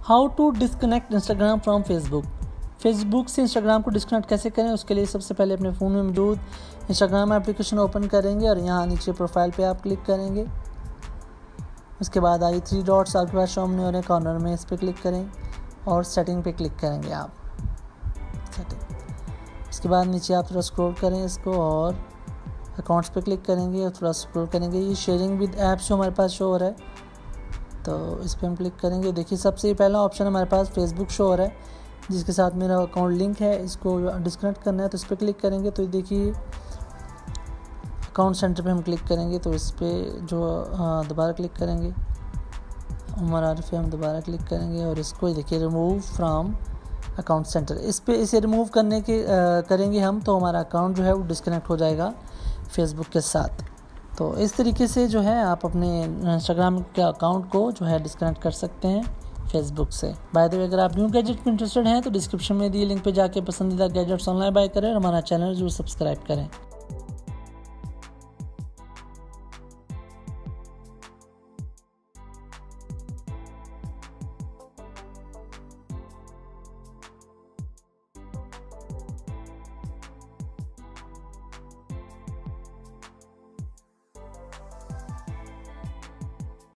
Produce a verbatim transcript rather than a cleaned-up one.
How to disconnect Instagram from Facebook. Facebook से Instagram को disconnect कैसे करें, उसके लिए सबसे पहले अपने फ़ोन में मौजूद इंस्टाग्राम एप्लीकेशन ओपन करेंगे और यहाँ नीचे प्रोफाइल पे आप क्लिक करेंगे। उसके बाद आई थ्री डॉट्स आपके पास सामने हो रहे कॉर्नर में, इस पर क्लिक करें और सेटिंग पे क्लिक करेंगे आप सेटिंग। उसके बाद नीचे आप थोड़ा स्क्रॉल करें इसको और अकाउंट्स पे क्लिक करेंगे और थोड़ा स्क्रॉल करेंगे। ये शेयरिंग विद ऐप्स जो हमारे पास शो हो रहा है तो इस पर हम क्लिक करेंगे। देखिए सबसे पहला ऑप्शन हमारे पास फेसबुक शो हो रहा है जिसके साथ मेरा अकाउंट लिंक है, इसको डिस्कनेक्ट करना है तो इस पर क्लिक करेंगे। तो देखिए अकाउंट सेंटर पे हम क्लिक करेंगे तो इस पर जो दोबारा क्लिक करेंगे उमर आरिफ हम दोबारा क्लिक करेंगे और इसको देखिए रिमूव फ्रॉम अकाउंट सेंटर, इस पे इसे रिमूव करने के आ, करेंगे हम तो हमारा अकाउंट जो है वो डिस्कनेक्ट हो जाएगा फेसबुक के साथ। तो इस तरीके से जो है आप अपने इंस्टाग्राम के अकाउंट को जो है डिस्कनेक्ट कर सकते हैं फेसबुक से। बाय द वे अगर आप न्यू गैजेट में इंटरेस्टेड हैं तो डिस्क्रिप्शन में दिए लिंक पे जाके पसंदीदा गैजेट्स ऑनलाइन बाय करें और हमारा चैनल जरूर सब्सक्राइब करें।